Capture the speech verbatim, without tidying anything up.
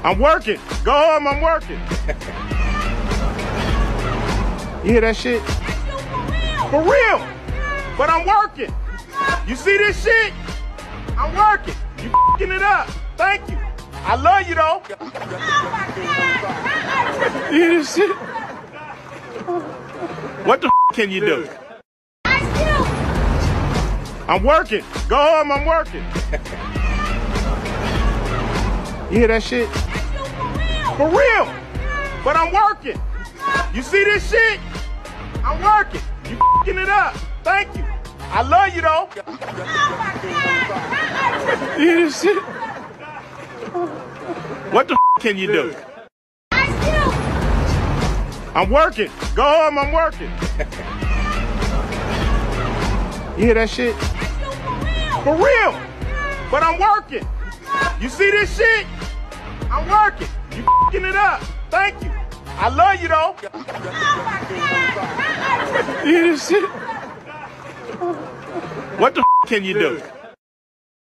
I'm working. Go home, I'm working. You hear that shit? For real. But I'm working. You see this shit? I'm working. You f***ing it up. Thank you. I love you though. You hear this shit? What the f*** can you do? I'm working. Go home, I'm working. You hear that shit? For real. But I'm working. You see this shit? I'm working. You f***ing it up. Thank you. I love you though. You hear this shit? What the f*** can you do? I'm working. Go home, I'm working. You hear that shit? For real. But I'm working. You see this shit? I'm working. You f***ing it up. Thank you. I love you though. You hear this shit? What the f*** can you do?